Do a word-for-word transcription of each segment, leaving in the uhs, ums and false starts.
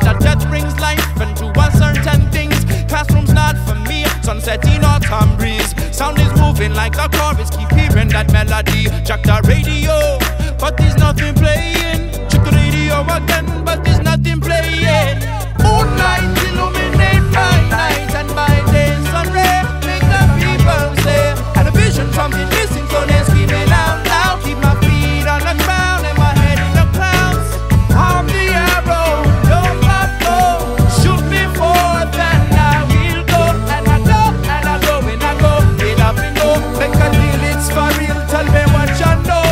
that death brings life into uncertain things. Classroom's not for me, sunset in autumn breeze. Sound is moving like a chorus, keep hearing that melody. Check the radio, but there's nothing playing. Check the radio again, but there's nothing playing. Moonlight illuminate my night, and by day sun ray make the people say. And a vision, something missing, so they're screaming out loud. Keep my feet on the ground and my head in the clouds. I'm the arrow, don't my bow. Shoot me forth and I will go. And I go, and I go, and I go. Get up and go, make a deal, it's for real. Tell me what you know.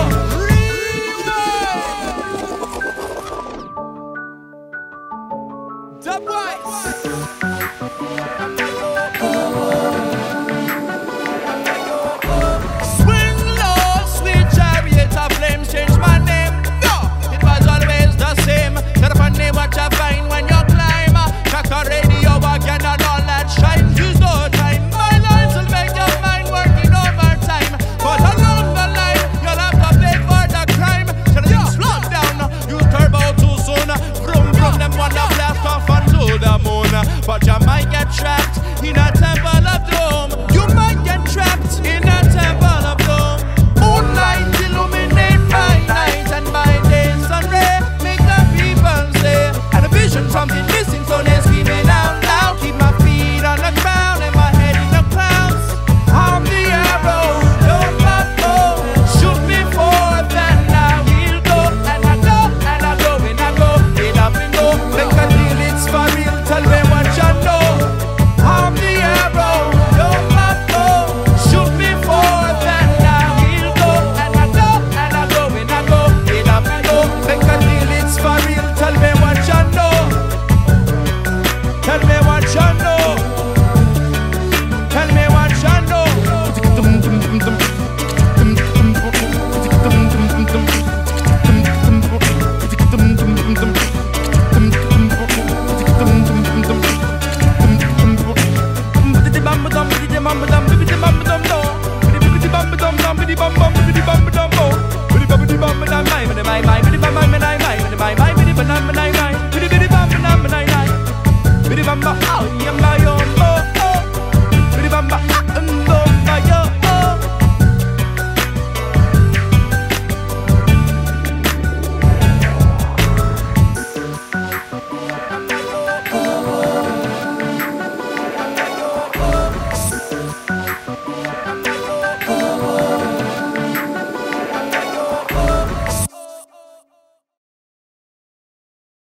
Swing low, sweet chariot of flames, change my name. No, it was always the same. Set up a name, what you find when you climb. Check the radio again and all that shine. Use no time, my lines will make your mind working overtime. But along the line, you'll have to pay for the crime. Till you slow down, you turbo too soon. Vroom vroom, them wanna blast off onto the moon. But you might get trapped in a temple of doom. You might get trapped in a temple of doom. Moonlight illuminate my night, and by day sun ray make the people say. And a vision, something missing, so they're screaming out loud. Keep my feet on the ground and my head in the clouds. I'm the arrow, don't my bow. Shoot me forth and I will go. And I go, and I go, and I go. Get up and go, make a deal, it's for real. Tell me what you know. I'm the arrow, don't my bow. Shoot me forth and I will go. And I go, and I go, and I go. Get up and go, make a deal, it's for real. Tell me what you know. Tell me what you know. Tell me what you know. My